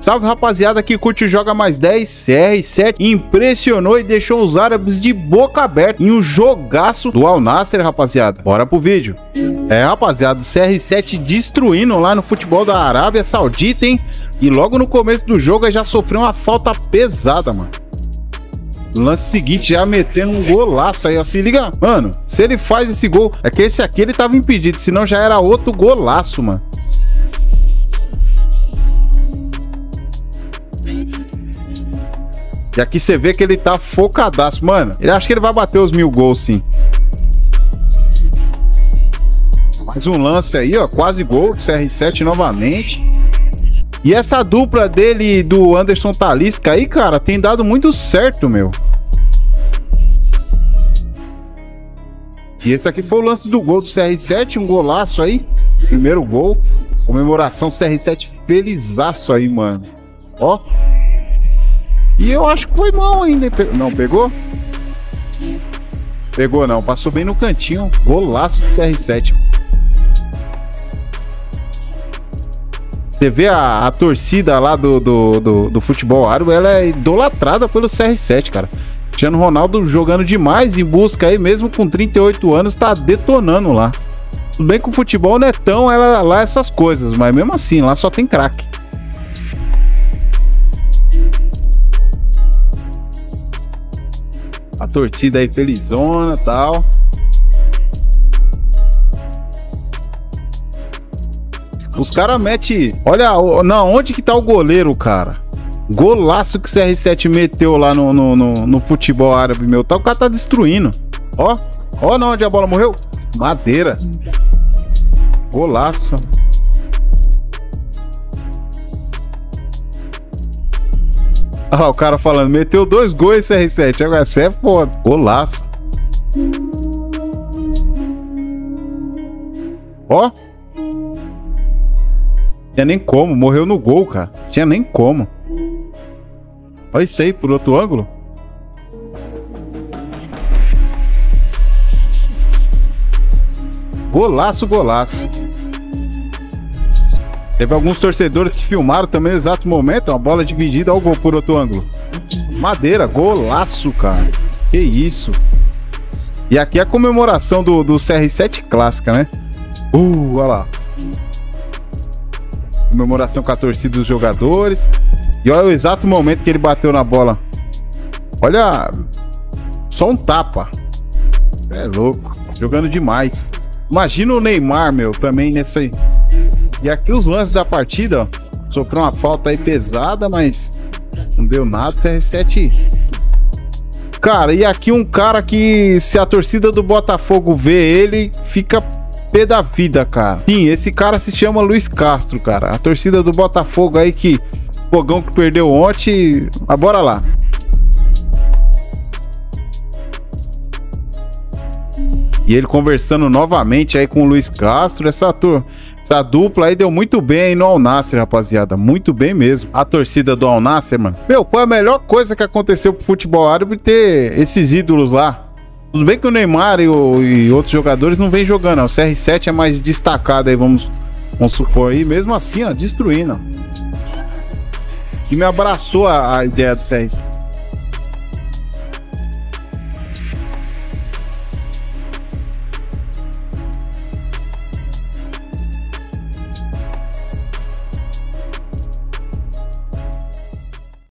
Salve rapaziada que curte o Joga Mais 10. CR7 impressionou e deixou os árabes de boca aberta em um jogaço do Al Nassr, rapaziada. Bora pro vídeo. Rapaziada, o CR7 destruindo lá no futebol da Arábia Saudita, hein? E logo no começo do jogo ele já sofreu uma falta pesada, mano. Lance seguinte, já metendo um golaço aí, ó. Se liga, mano. Se ele faz esse gol, é que esse aqui ele tava impedido, senão já era outro golaço, mano. E aqui você vê que ele tá focadaço, mano. Ele acha que ele vai bater os 1000 gols, sim. Mais um lance aí, ó. Quase gol. CR7 novamente. E essa dupla dele e do Anderson Talisca aí, cara, tem dado muito certo, meu. E esse aqui foi o lance do gol do CR7. Um golaço aí. Primeiro gol. Comemoração CR7 felizaço aí, mano. Ó. E eu acho que foi mão ainda. Não, pegou? Pegou não, passou bem no cantinho. Golaço do CR7. Você vê a torcida lá do futebol árabe, ela é idolatrada pelo CR7, cara. Cristiano Ronaldo jogando demais em busca aí, mesmo com 38 anos, tá detonando lá. Tudo bem que o futebol não é tão lá essas coisas, mas mesmo assim, lá só tem craque. A torcida aí felizona e tal. Os caras metem... Olha, não, onde que tá o goleiro, cara? Golaço que o CR7 meteu lá no futebol árabe, meu. Tá, o cara tá destruindo. Ó, ó, não, onde a bola morreu. Madeira. Golaço. Ah, o cara falando, meteu 2 gols CR7. Agora você é foda. Golaço. Ó. Tinha nem como. Morreu no gol, cara. Tinha nem como. Olha isso aí, por outro ângulo. Golaço, golaço. Teve alguns torcedores que filmaram também no exato momento. Uma bola dividida, olha o gol por outro ângulo. Madeira, golaço, cara. Que isso. E aqui é a comemoração do CR7 clássica, né? Olha lá. Comemoração com a torcida dos jogadores. E olha o exato momento que ele bateu na bola. Olha. Só um tapa. É louco. Jogando demais. Imagina o Neymar, meu, também nessa aí. E aqui os lances da partida, ó. Sofreu uma falta aí pesada, mas não deu nada. CR7. Cara, e aqui um cara que, se a torcida do Botafogo vê ele, fica pé da vida, cara. Sim, esse cara se chama Luiz Castro, cara. A torcida do Botafogo aí que... Fogão que perdeu ontem. Mas bora lá. E ele conversando novamente aí com o Luiz Castro. Essa dupla aí deu muito bem aí no Al Nassr, rapaziada. Muito bem mesmo. A torcida do Al Nassr, mano. Meu, foi a melhor coisa que aconteceu pro futebol árabe ter esses ídolos lá. Tudo bem que o Neymar e outros jogadores não vem jogando. Ó. O CR7 é mais destacado aí, vamos supor aí. Mesmo assim, ó, destruindo. E me abraçou a ideia do CR7.